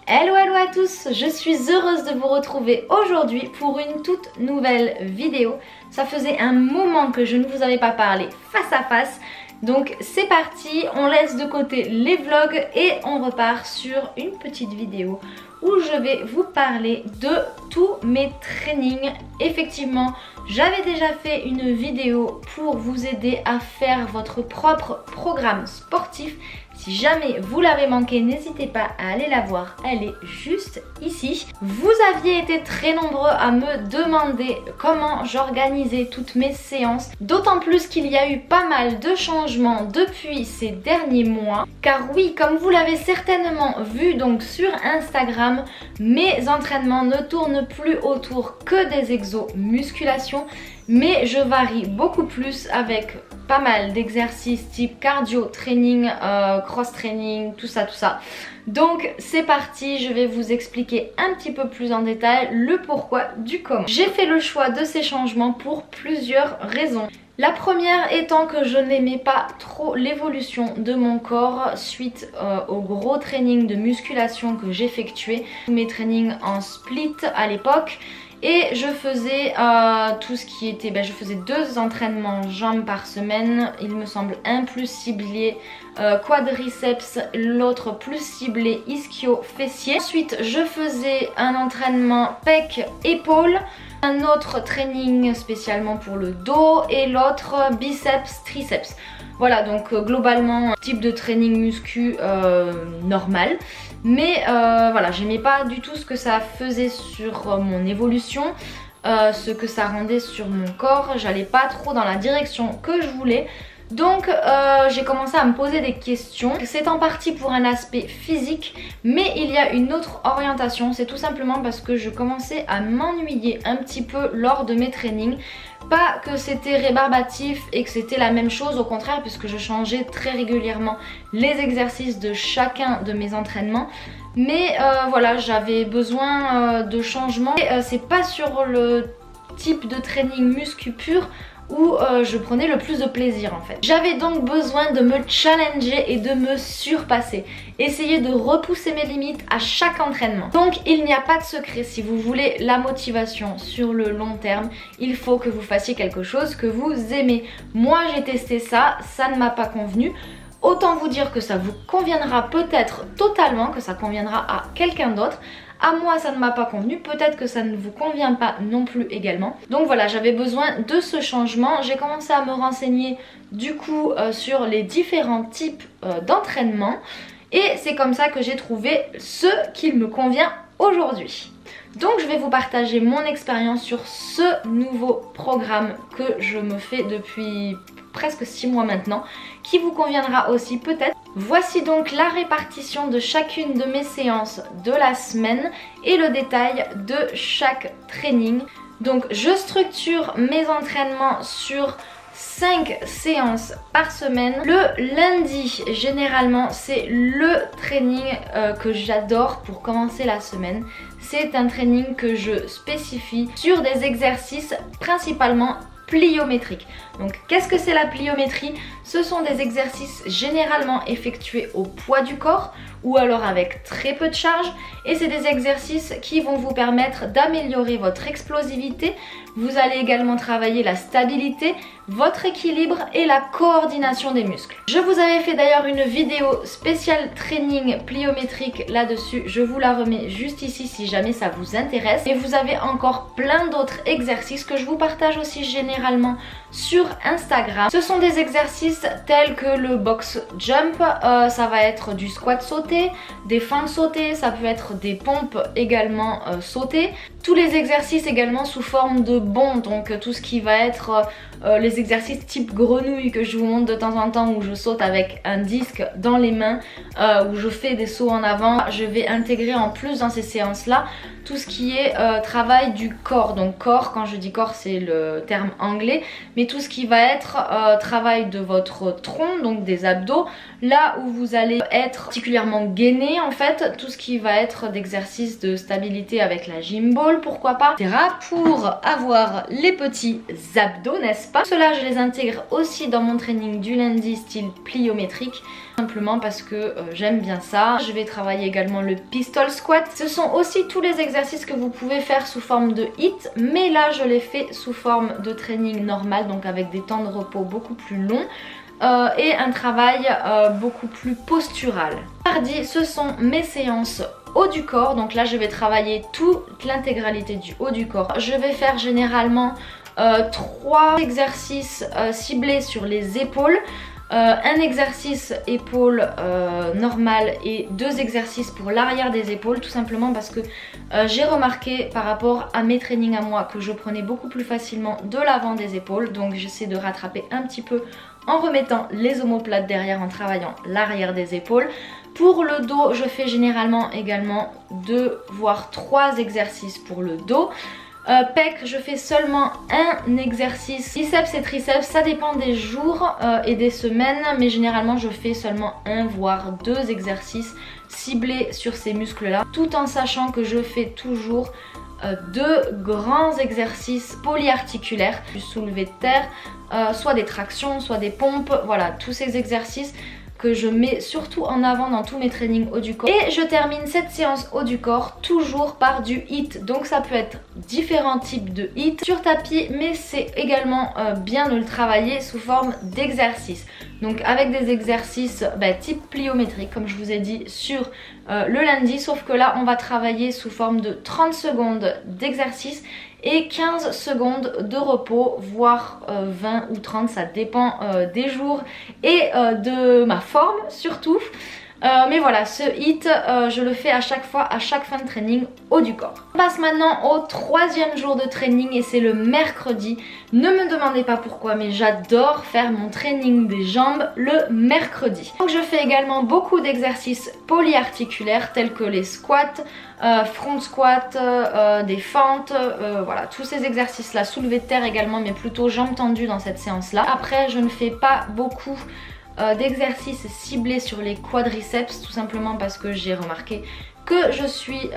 Hello hello à tous, je suis heureuse de vous retrouver aujourd'hui pour une toute nouvelle vidéo. Ça faisait un moment que je ne vous avais pas parlé face à face. Donc c'est parti, on laisse de côté les vlogs et on repart sur une petite vidéo où je vais vous parler de tous mes trainings. Effectivement, j'avais déjà fait une vidéo pour vous aider à faire votre propre programme sportif. Si jamais vous l'avez manqué, n'hésitez pas à aller la voir, elle est juste ici. Vous aviez été très nombreux à me demander comment j'organisais toutes mes séances, d'autant plus qu'il y a eu pas mal de changements depuis ces derniers mois. Car oui, comme vous l'avez certainement vu donc sur Instagram, mes entraînements ne tournent plus autour que des exos musculation, mais je varie beaucoup plus avec pas mal d'exercices type cardio training, cross training, tout ça. Donc c'est parti, je vais vous expliquer un petit peu plus en détail le pourquoi du comment. J'ai fait le choix de ces changements pour plusieurs raisons. La première étant que je n'aimais pas trop l'évolution de mon corps suite au gros training de musculation que j'effectuais. Mes trainings en split à l'époque. Et je faisais tout ce qui était, je faisais 2 entraînements jambes par semaine, il me semble un plus ciblé quadriceps, l'autre plus ciblé ischio-fessier. Ensuite je faisais un entraînement pec épaule, un autre training spécialement pour le dos et l'autre biceps triceps. Voilà, donc globalement type de training muscu normal. Mais voilà, j'aimais pas du tout ce que ça faisait sur mon évolution, ce que ça rendait sur mon corps. J'allais pas trop dans la direction que je voulais. Donc j'ai commencé à me poser des questions. C'est en partie pour un aspect physique, mais il y a une autre orientation. C'est tout simplement parce que je commençais à m'ennuyer un petit peu lors de mes trainings. Pas que c'était rébarbatif et que c'était la même chose, au contraire, puisque je changeais très régulièrement les exercices de chacun de mes entraînements. Mais voilà, j'avais besoin de changement. C'est pas sur le type de training muscu pur où je prenais le plus de plaisir en fait. J'avais donc besoin de me challenger et de me surpasser, essayer de repousser mes limites à chaque entraînement. Donc il n'y a pas de secret, si vous voulez la motivation sur le long terme, il faut que vous fassiez quelque chose que vous aimez. Moi j'ai testé ça, ça ne m'a pas convenu. Autant vous dire que ça vous conviendra peut-être totalement, que ça conviendra à quelqu'un d'autre. À moi ça ne m'a pas convenu, peut-être que ça ne vous convient pas non plus également. Donc voilà, j'avais besoin de ce changement. J'ai commencé à me renseigner du coup sur les différents types d'entraînement. Et c'est comme ça que j'ai trouvé ce qui me convient aujourd'hui. Donc je vais vous partager mon expérience sur ce nouveau programme que je me fais depuis presque 6 mois maintenant, qui vous conviendra aussi peut-être. Voici donc la répartition de chacune de mes séances de la semaine et le détail de chaque training. Donc je structure mes entraînements sur 5 séances par semaine. Le lundi, généralement, c'est le training que j'adore pour commencer la semaine. C'est un training que je spécifie sur des exercices principalement pliométrique. Donc qu'est-ce que c'est la pliométrie? Ce sont des exercices généralement effectués au poids du corps ou alors avec très peu de charge, et c'est des exercices qui vont vous permettre d'améliorer votre explosivité. Vous allez également travailler la stabilité, votre équilibre et la coordination des muscles. Je vous avais fait d'ailleurs une vidéo spéciale training pliométrique là-dessus, je vous la remets juste ici si jamais ça vous intéresse. Et vous avez encore plein d'autres exercices que je vous partage aussi généralement sur Instagram. Ce sont des exercices tels que le box jump, ça va être du squat sauté, des fentes sautées, ça peut être des pompes également sautées. Tous les exercices également sous forme de bonds, donc tout ce qui va être les exercices type grenouille que je vous montre de temps en temps, où je saute avec un disque dans les mains, où je fais des sauts en avant. Je vais intégrer en plus dans ces séances là tout ce qui est travail du corps. Donc corps, quand je dis corps c'est le terme anglais, mais tout ce qui va être travail de votre votre tronc, donc des abdos, là où vous allez être particulièrement gainé en fait, tout ce qui va être d'exercice de stabilité avec la gym ball, pourquoi pas, etc. Pour avoir les petits abdos, n'est-ce pas? Cela je les intègre aussi dans mon training du lundi style pliométrique, simplement parce que j'aime bien ça. Je vais travailler également le pistol squat. Ce sont aussi tous les exercices que vous pouvez faire sous forme de HIIT, mais là je les fais sous forme de training normal, donc avec des temps de repos beaucoup plus longs. Et un travail beaucoup plus postural. Mardi, ce sont mes séances haut du corps, donc là je vais travailler toute l'intégralité du haut du corps. Je vais faire généralement 3 exercices ciblés sur les épaules, un exercice épaule normal et 2 exercices pour l'arrière des épaules, tout simplement parce que j'ai remarqué par rapport à mes trainings à moi que je prenais beaucoup plus facilement de l'avant des épaules, donc j'essaie de rattraper un petit peu en remettant les omoplates derrière, en travaillant l'arrière des épaules. Pour le dos, je fais généralement également 2 voire 3 exercices pour le dos. Pec, je fais seulement un exercice. Biceps et triceps, ça dépend des jours et des semaines, mais généralement je fais seulement 1 voire 2 exercices ciblés sur ces muscles là, tout en sachant que je fais toujours 2 grands exercices polyarticulaires, du soulevé de terre, soit des tractions, soit des pompes, voilà, tous ces exercices que je mets surtout en avant dans tous mes trainings haut du corps. Et je termine cette séance haut du corps toujours par du HIIT, donc ça peut être différents types de HIIT sur tapis, mais c'est également bien de le travailler sous forme d'exercice, donc avec des exercices type pliométrique comme je vous ai dit sur le lundi, sauf que là on va travailler sous forme de 30 secondes d'exercice et 15 secondes de repos, voire 20 ou 30, ça dépend des jours et de ma forme surtout. Mais voilà, ce HIIT, je le fais à chaque fois, à chaque fin de training haut du corps. On passe maintenant au 3e jour de training et c'est le mercredi. Ne me demandez pas pourquoi, mais j'adore faire mon training des jambes le mercredi. Donc je fais également beaucoup d'exercices polyarticulaires tels que les squats, front squat, des fentes, voilà, tous ces exercices là, soulevé de terre également, mais plutôt jambes tendues dans cette séance là. Après je ne fais pas beaucoup d'exercices ciblés sur les quadriceps, tout simplement parce que j'ai remarqué que je suis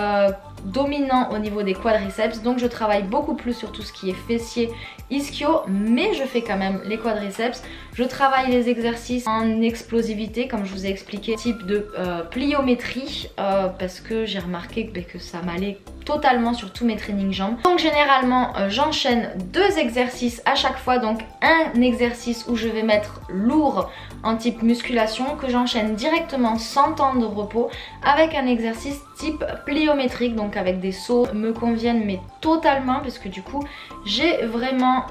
dominant au niveau des quadriceps, donc je travaille beaucoup plus sur tout ce qui est fessier, ischio, mais je fais quand même les quadriceps. Je travaille les exercices en explosivité comme je vous ai expliqué, type de pliométrie, parce que j'ai remarqué que ça m'allait totalement sur tous mes trainings jambes. Donc généralement j'enchaîne 2 exercices à chaque fois, donc un exercice où je vais mettre lourd en type musculation que j'enchaîne directement sans temps de repos avec un exercice type pliométrique, donc avec des sauts me conviennent mais totalement, parce que du coup j'ai vraiment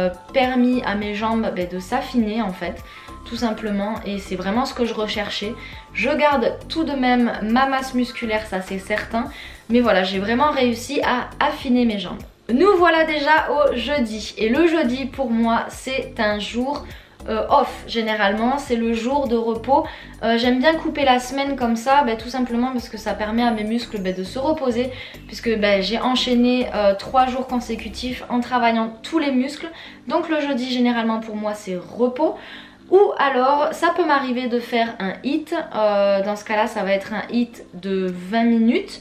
permis à mes jambes de s'affiner en fait, tout simplement, et c'est vraiment ce que je recherchais. Je garde tout de même ma masse musculaire, ça c'est certain, mais voilà, j'ai vraiment réussi à affiner mes jambes. Nous voilà déjà au jeudi, et le jeudi pour moi c'est un jour off. Généralement c'est le jour de repos. J'aime bien couper la semaine comme ça, tout simplement parce que ça permet à mes muscles de se reposer, puisque j'ai enchaîné 3 jours consécutifs en travaillant tous les muscles. Donc le jeudi généralement pour moi c'est repos. Ou alors ça peut m'arriver de faire un HIIT, dans ce cas là ça va être un HIIT de 20 minutes.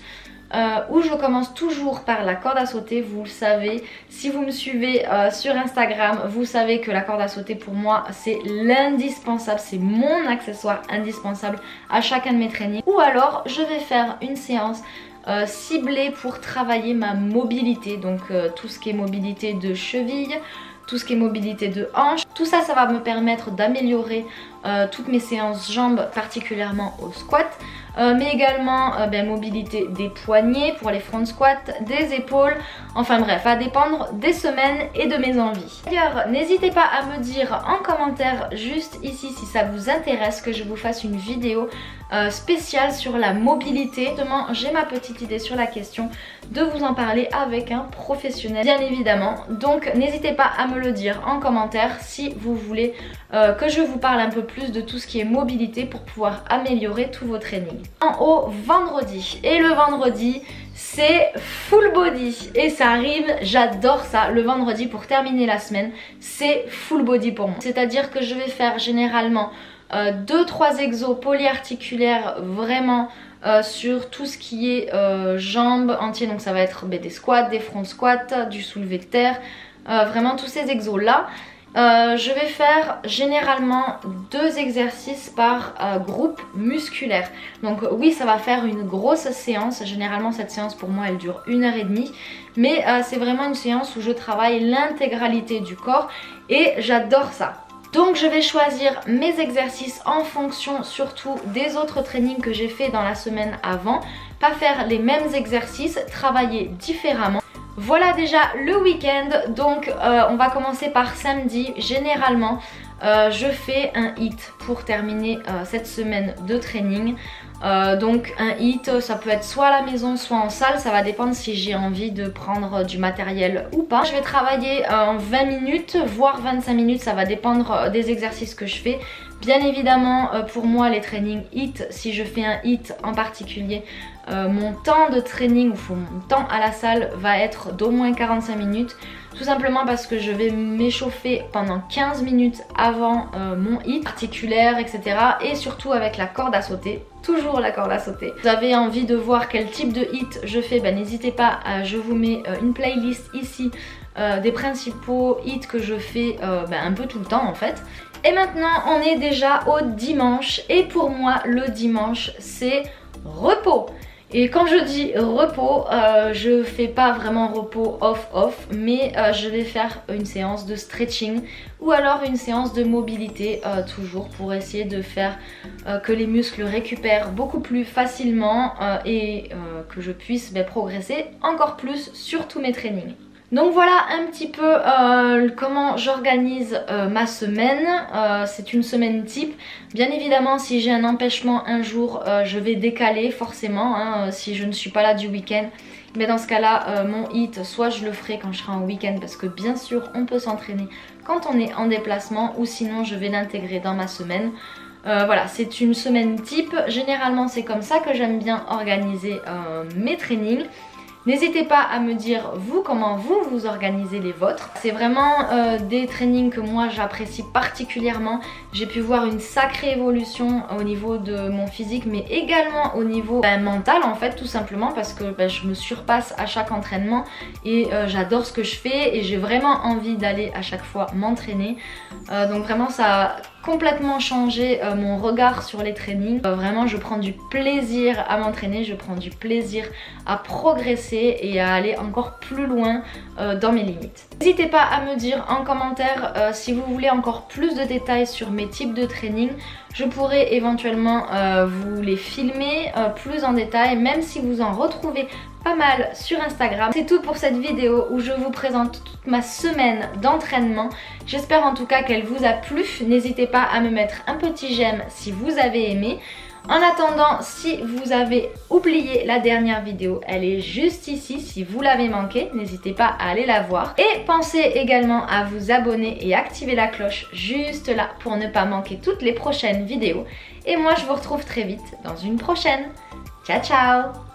Où je commence toujours par la corde à sauter. Vous le savez, si vous me suivez sur Instagram, vous savez que la corde à sauter pour moi c'est l'indispensable, c'est mon accessoire indispensable à chacun de mes trainings. Ou alors je vais faire une séance ciblée pour travailler ma mobilité, donc tout ce qui est mobilité de cheville, tout ce qui est mobilité de hanche, tout ça, ça va me permettre d'améliorer toutes mes séances jambes, particulièrement au squat, mais également mobilité des poignets pour les front squats, des épaules, enfin bref, à dépendre des semaines et de mes envies. D'ailleurs, n'hésitez pas à me dire en commentaire juste ici si ça vous intéresse que je vous fasse une vidéo spéciale sur la mobilité. Justement, j'ai ma petite idée sur la question de vous en parler avec un professionnel, bien évidemment. Donc n'hésitez pas à me le dire en commentaire si vous voulez que je vous parle un peu plus de tout ce qui est mobilité pour pouvoir améliorer tous vos trainings. Au vendredi, et le vendredi c'est full body et ça arrive, j'adore ça. Le vendredi pour terminer la semaine c'est full body pour moi, c'est à dire que je vais faire généralement 2-3 exos polyarticulaires vraiment sur tout ce qui est jambes entiers, donc ça va être des squats, des front squats, du soulevé de terre, vraiment tous ces exos là. Je vais faire généralement 2 exercices par groupe musculaire. Donc oui, ça va faire une grosse séance. Généralement cette séance pour moi elle dure 1h30. Mais c'est vraiment une séance où je travaille l'intégralité du corps et j'adore ça. Donc je vais choisir mes exercices en fonction surtout des autres trainings que j'ai fait dans la semaine avant. Pas faire les mêmes exercices, travailler différemment. Voilà déjà le week-end, donc on va commencer par samedi. Généralement je fais un HIIT pour terminer cette semaine de training. Donc un HIIT ça peut être soit à la maison soit en salle, ça va dépendre si j'ai envie de prendre du matériel ou pas. Je vais travailler en 20 minutes voire 25 minutes, ça va dépendre des exercices que je fais. Bien évidemment pour moi les trainings HIIT, si je fais un HIIT en particulier, mon temps de training ou mon temps à la salle va être d'au moins 45 minutes. Tout simplement parce que je vais m'échauffer pendant 15 minutes avant mon HIIT articulaire, etc. Et surtout avec la corde à sauter, toujours la corde à sauter. Vous avez envie de voir quel type de HIIT je fais, n'hésitez pas, je vous mets une playlist ici des principaux HIIT que je fais un peu tout le temps en fait. Et maintenant on est déjà au dimanche et pour moi le dimanche c'est repos. Et quand je dis repos, je fais pas vraiment repos off, mais je vais faire une séance de stretching ou alors une séance de mobilité toujours pour essayer de faire que les muscles récupèrent beaucoup plus facilement et que je puisse progresser encore plus sur tous mes trainings. Donc voilà un petit peu comment j'organise ma semaine. C'est une semaine type. Bien évidemment si j'ai un empêchement un jour je vais décaler forcément si je ne suis pas là du week-end. Mais dans ce cas là mon HIIT soit je le ferai quand je serai en week-end parce que bien sûr on peut s'entraîner quand on est en déplacement ou sinon je vais l'intégrer dans ma semaine. Voilà, c'est une semaine type. Généralement c'est comme ça que j'aime bien organiser mes trainings. N'hésitez pas à me dire vous comment vous organisez les vôtres. C'est vraiment des trainings que moi j'apprécie particulièrement. J'ai pu voir une sacrée évolution au niveau de mon physique mais également au niveau mental en fait, tout simplement parce que je me surpasse à chaque entraînement et j'adore ce que je fais et j'ai vraiment envie d'aller à chaque fois m'entraîner. Donc vraiment ça a complètement changé mon regard sur les trainings. Vraiment je prends du plaisir à m'entraîner, je prends du plaisir à progresser et à aller encore plus loin dans mes limites. N'hésitez pas à me dire en commentaire si vous voulez encore plus de détails sur mes types de training. Je pourrais éventuellement vous les filmer plus en détail, même si vous en retrouvez pas mal sur Instagram. C'est tout pour cette vidéo où je vous présente toute ma semaine d'entraînement. J'espère en tout cas qu'elle vous a plu. N'hésitez pas à me mettre un petit j'aime si vous avez aimé. En attendant, si vous avez oublié la dernière vidéo, elle est juste ici. Si vous l'avez manquée, n'hésitez pas à aller la voir. Et pensez également à vous abonner et activer la cloche juste là pour ne pas manquer toutes les prochaines vidéos. Et moi, je vous retrouve très vite dans une prochaine. Ciao, ciao!